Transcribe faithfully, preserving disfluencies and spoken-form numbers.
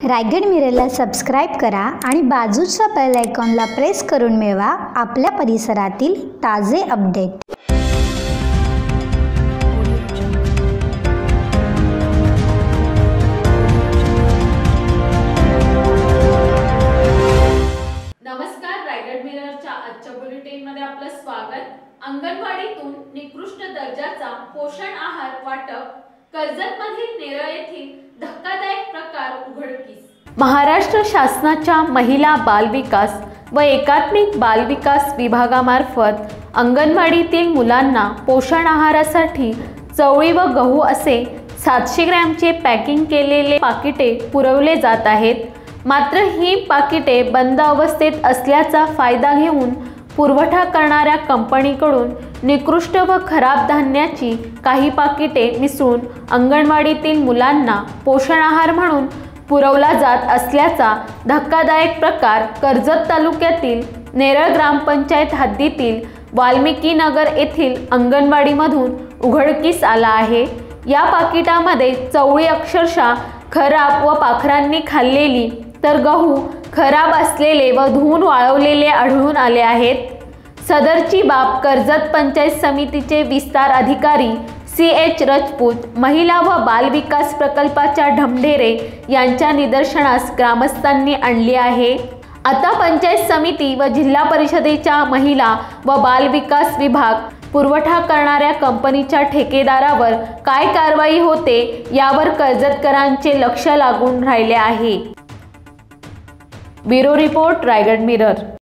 Raigad मिररला subscribe करा आणि बाजूच्या बेल आयकॉनला प्रेस करून मिळवा आपल्या परिसरातील ताजे अपडेट। नमस्कार, रायगड मिररच्या आजच्या बुलेटिनमध्ये आपलं स्वागत। अंगणवाडीतून निकृष्ट दर्जाचा पोषण आहार वाटप, कर्जतमधील नेरळ येथील धक्कादायक प्रकार उघडकीस। महाराष्ट्र शासनाच्या महिला बाल विकास व एकात्मिक बाल विकास विभागामार्फत अंगणवाडीतील मुलांना पोषण आहारासाठी चवळी व गहू असे सातशे ग्रॅमचे पॅकिंग केलेले पाकिटे पुरवले जात आहेत। मात्र ही पाकिटे बंद अवस्थेत असल्याचा फायदा घेऊन पुरवठा करणाऱ्या कंपनीकडून निकृष्ट व खराब धान्याची काही पाकिटे मिसळून अंगणवाडीतील मुलांना पोषण आहार म्हणून पुरवला जात असल्याचा धक्कादायक प्रकार कर्जत तालुक्यातील नेरळ ग्रामपंचायत हद्दीतील वाल्मिकी नगर येथील अंगणवाडीमधून उघडकीस आला आहे। या पाकिटामध्ये चवळी अक्षरशः खराब व पाखरांनी खाल्लेली तर गहू खराब असलेले व धुवून वाळवलेले आढळून आले आहेत। सदरची बाब कर्जत पंचायत समितीचे विस्तार अधिकारी सी एच राजपूत, महिला व बाल विकास प्रकल्पाच्या ढमढेरे यांच्या निदर्शनास ग्रामस्थांनी आणली आहे। आता पंचायत समिती व जिल्हा परिषदेच्या महिला व बाल विकास विभाग पुरवठा करणाऱ्या कंपनीच्या ठेकेदारावर काय कारवाई होते यावर कर्जतकरांचे लक्ष लागून राहिले आहे। Bureau report, Raigad mirror.